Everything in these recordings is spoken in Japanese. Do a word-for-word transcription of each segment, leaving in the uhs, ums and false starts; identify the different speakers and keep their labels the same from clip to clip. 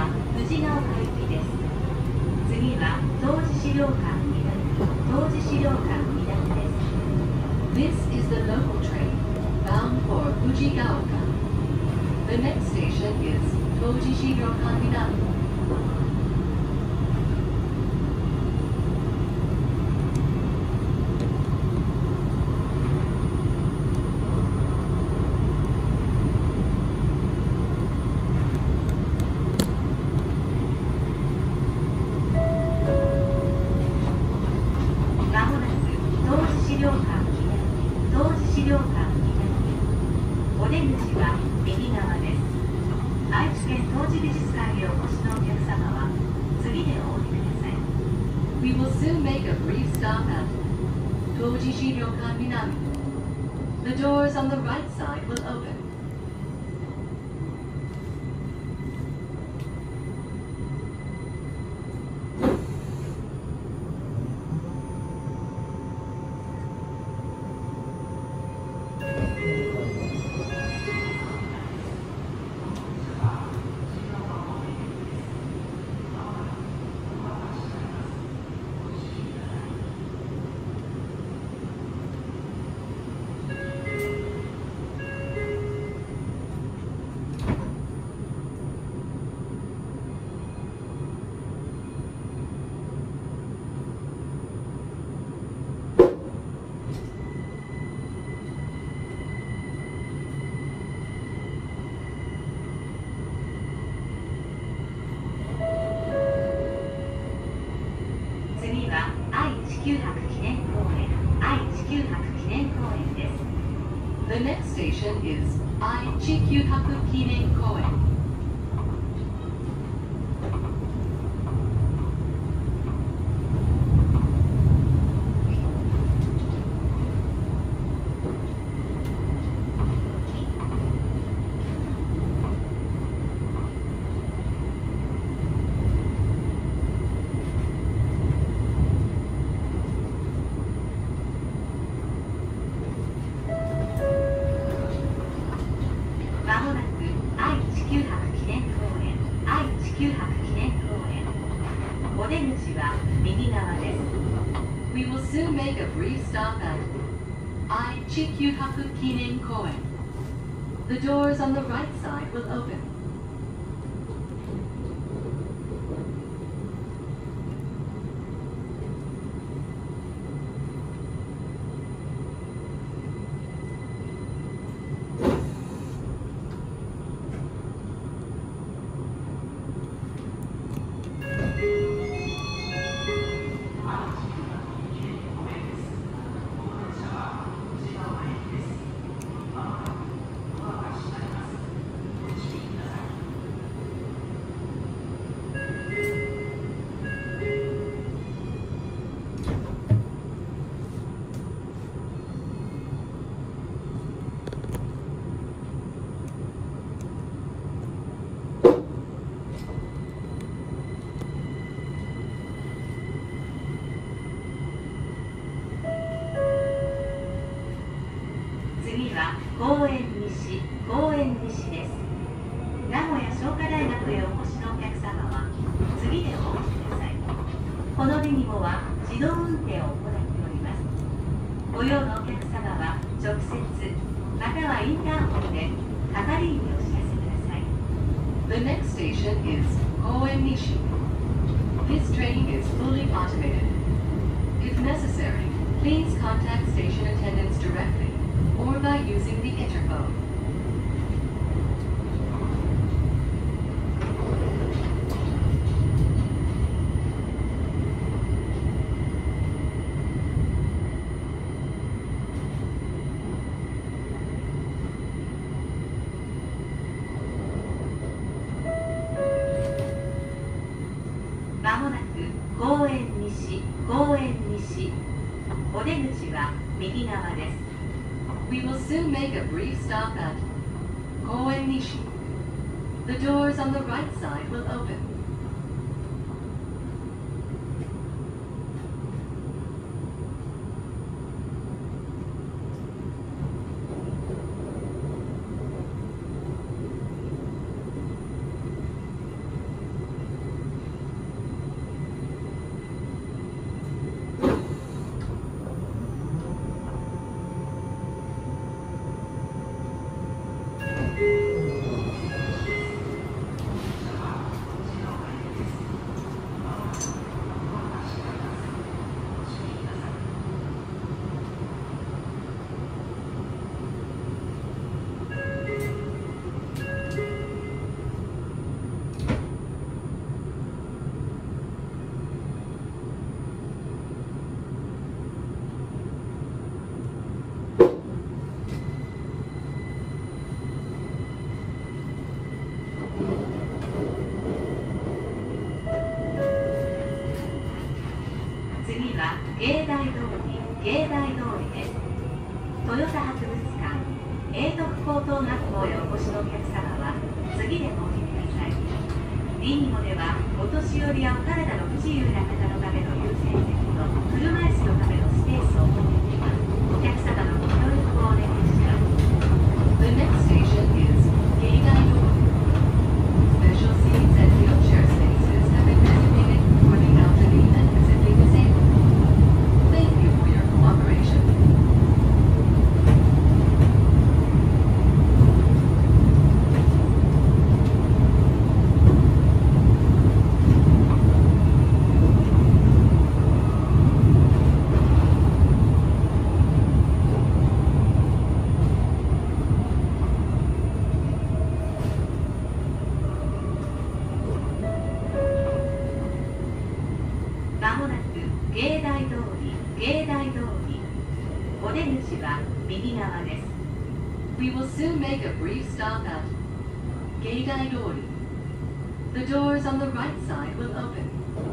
Speaker 1: は藤ヶ丘行きです。次は東寺資料館南、東寺資料館南です。This is the local train bound for Fujigaoka. The next station is Toji Shirokan Minami. 地球博記念公園 The doors on the right side will open. 公園西、公園西です。名古屋商科大学へお越しのお客様は次でお降りください。このデニモは自動運転を行っております。ご用のお客様は直接またはインターホンで係員にお知らせください。The next station is Koen Nishi. This train is fully automated. If necessary, please contact station attendants directly or by using the interphone. まもなく公園西、公園西。お出口は右側です。We will soon make a brief stop at Koen Nishi. The doors on the right side will open.
Speaker 2: 「
Speaker 1: 芸大通り、芸大通りです。トヨタ博物館、永徳高等学校へお越しのお客様は、次でお降りください。リニモでは、お年寄りやお体の不自由な方のための優先席と、車椅子のためのスペースを設けています。お客様のご協力をお願いします。The next station is 芸大通り。Special seats and wheelchair spaces have been designated for the elderly and physically disabled. Thank you for your cooperation. まもなく芸大通り、芸大通り。お出口は右側です。We will soon make a brief stop at 芸大通り。The doors on the right side will open.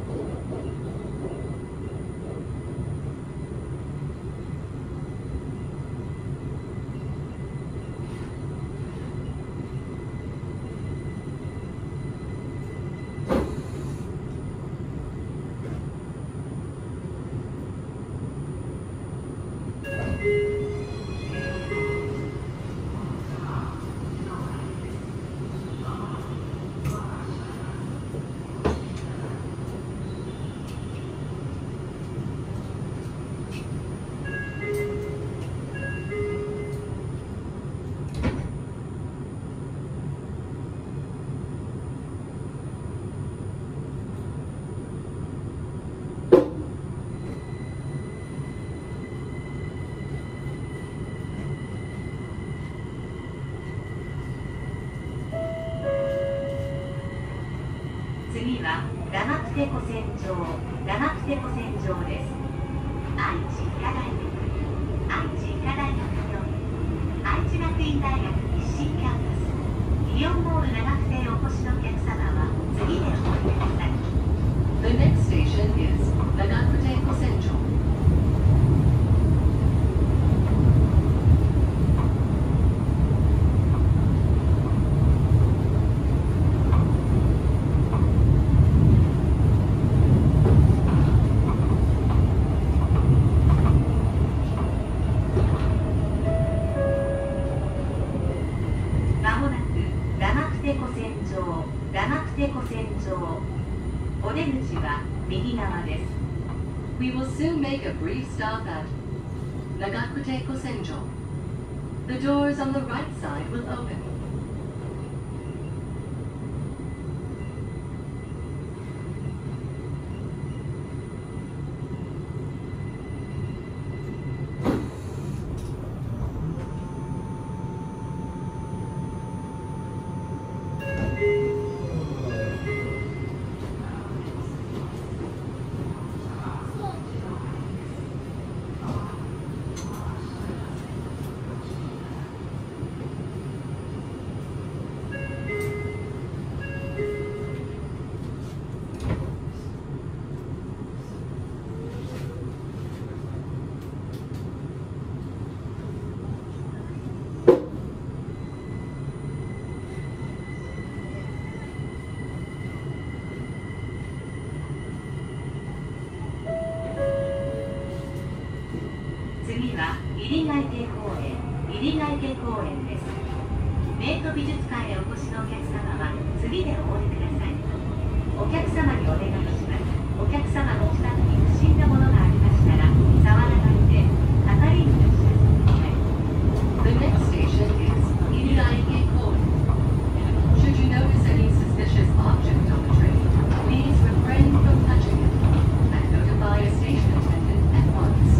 Speaker 1: 次は長久手古戦場、長久手古戦場です。愛知医科大学、愛知医科大学より愛知学院大学日進キャンパス、イオンモール長久手へお越しのお客様は次でお降りください。The next station is 長久手古戦場。お出口は右側です。We will soon make a brief stop at 長久手古戦場。The doors on the right side will open. 次は入ヶ池公園、入ヶ池公園です。明都美術館へお越しのお客様は次でお降りください。お客様にお願いします。お客様の近くに不審なものがありましたら触らないで係員にお知らせください。The next station is 入ヶ池公園。Should you notice any suspicious object on the train, please refrain from touching it and notify a station attendant at once.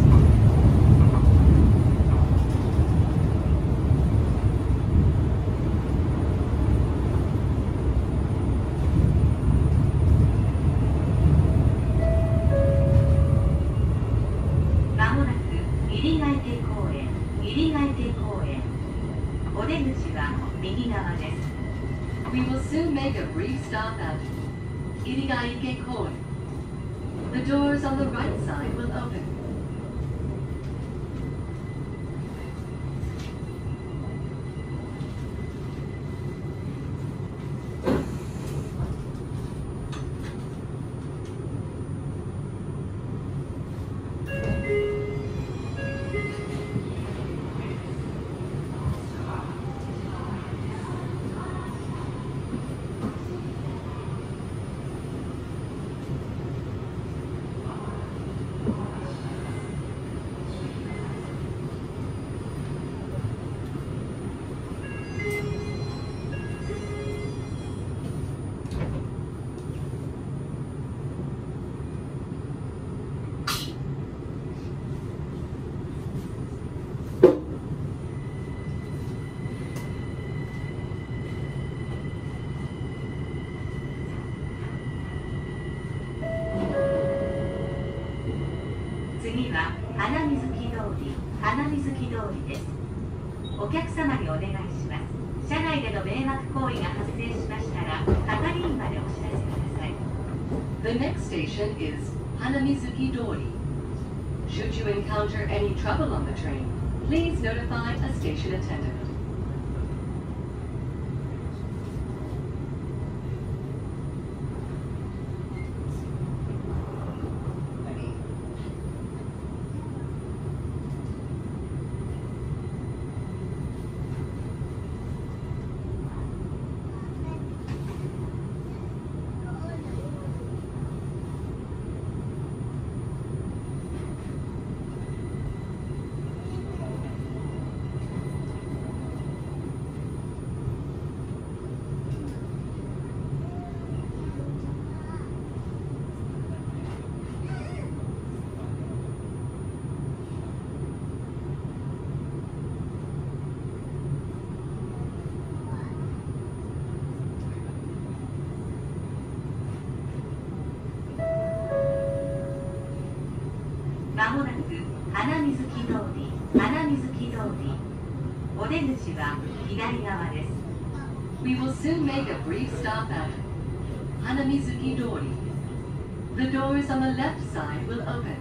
Speaker 1: 入ヶ池公園。お出口は右側です。We will soon make a brief stop at 入ヶ池公園。The doors on the right side will open. 次は花水木通り、花水木通りです。お客様にお願いします。車内での迷惑行為が発生しましたら、係員までお知らせください。The next station is Hanamizuki Dori. Should you encounter any trouble on the train, please notify a station attendant. まもなく花水木通り、花水木通り。お出口は左側です。We will soon make a brief stop at Hanamizuki Dori. The doors on the left side will open.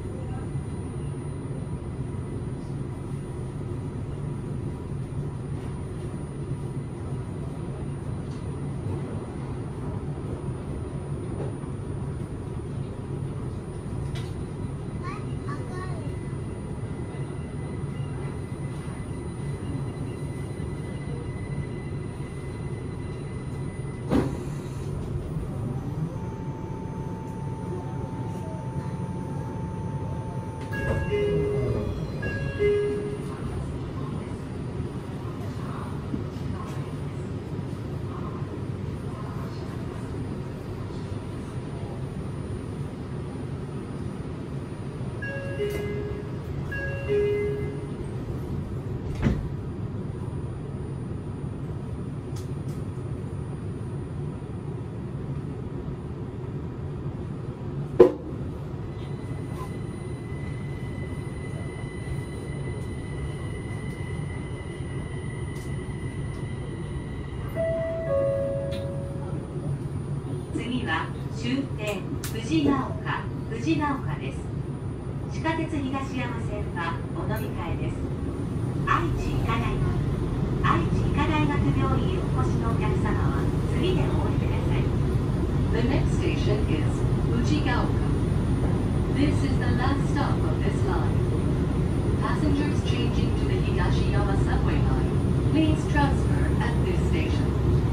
Speaker 1: 終点藤が丘、藤が丘です。地下鉄東山線はお乗り換えです。愛知医科大学、愛知医科大学病院お越しのお客様は次でお降りください。The next station is Fujigaoka. This is the last stop of this line. Passengers changing to the Higashiyama subway line, please transfer at this station.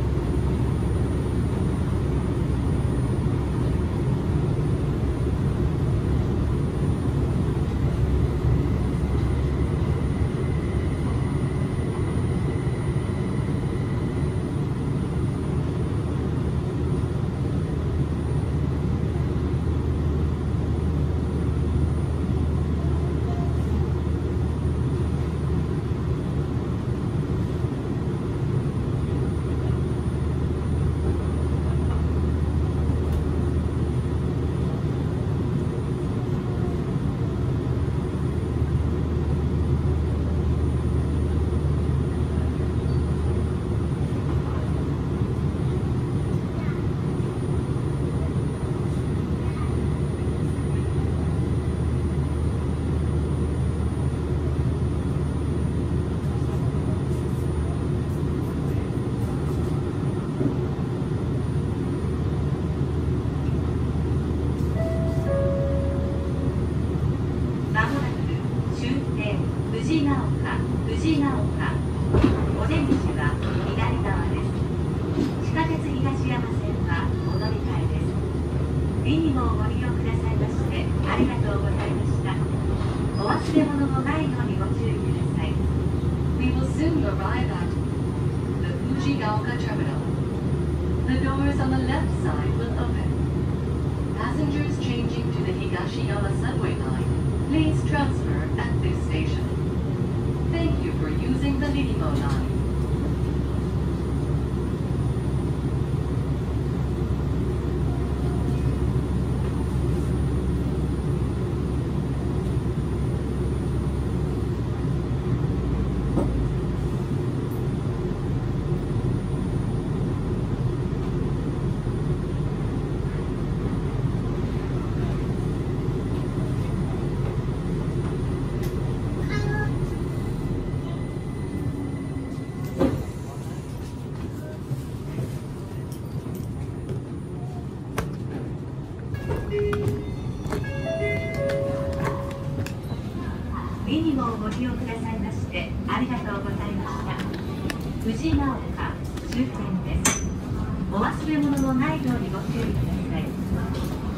Speaker 1: 藤が丘、藤が丘。お出口は左側です。地下鉄東山線はお乗り換えです。リニモをご利用くださいましてありがとうございました。お忘れ物のないようにご注意ください。We will soon arrive at the Fujigaoka terminal. The doors on the left side will open. Passengers changing to the Higashiyama subway line, please transfer at this station. Thank you for using the Ninimo line.
Speaker 2: 「
Speaker 1: にもご利用くださいましてありがとうございました。藤ヶ丘終点です。お忘れ物のないようにご注意ください。